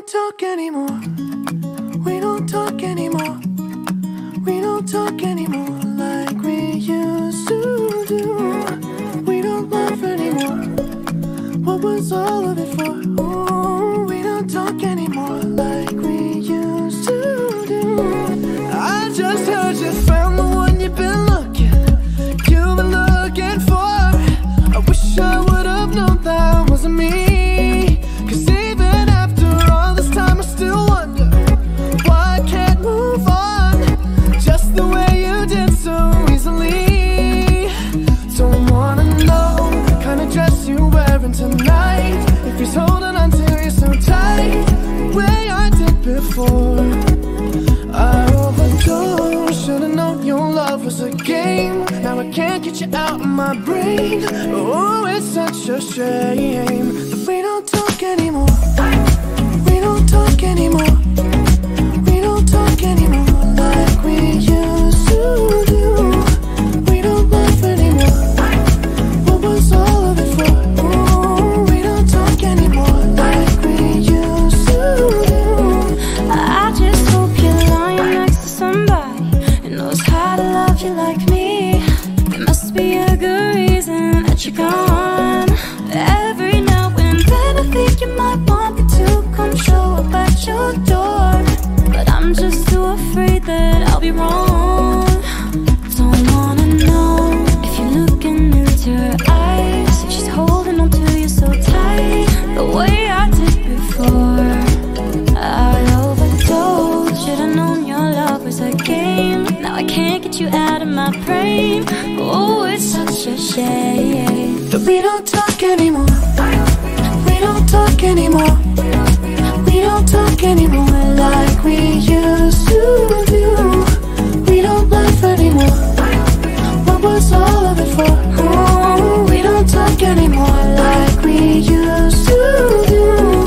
don't talk anymore. We don't talk anymore. We don't talk anymore like we used to do. We don't laugh anymore. What was all of it for? Ooh, we don't talk anymore like we used to do. I just heard you found the one you've been looking for. I wish I would've known that wasn't me. Cause even after all this time I still wonder why I can't move on just the way you did so easily. Don't wanna know the kind of dress you're wearing tonight, if he's holding on to you so tight the way I did before. I overdosed, should've known your love was a game. Now I can't get you out of my brain. Oh, it's such a shame that we don't talk anymore. We don't talk anymore. We don't talk anymore like we used to do. We don't laugh anymore. What was all of it for? Oh, we don't talk anymore like we used to do. I just hope you're lying next to somebody who knows how to love you like me. There must be a good reason that you're gone. Every now and then I think you might want me to come show up at your door, but I'm just too afraid that I'll be wrong. Don't wanna know if you're looking into her eyes, if she's holding on to you so tight the way I did before. I overdosed, should've known your love was a game. Now I can't get you out of my brain. Oh, it's such a shame that we don't talk anymore. We don't talk anymore. We don't talk anymore like we used to do. We don't laugh anymore. What was all of it for? Oh, we don't talk anymore like we used to do.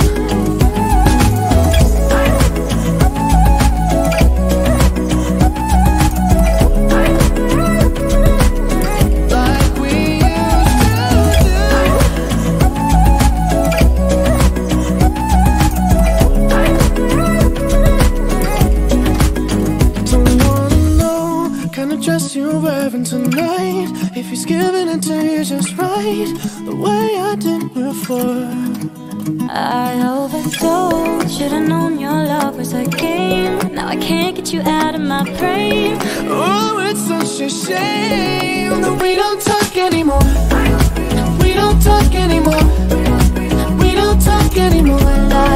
You're wearing tonight, if he's giving it to you just right the way I did before. I overdosed, should've known your love was a game. Now I can't get you out of my brain. Oh, it's such a shame that we don't talk anymore. We don't talk anymore. We don't talk anymore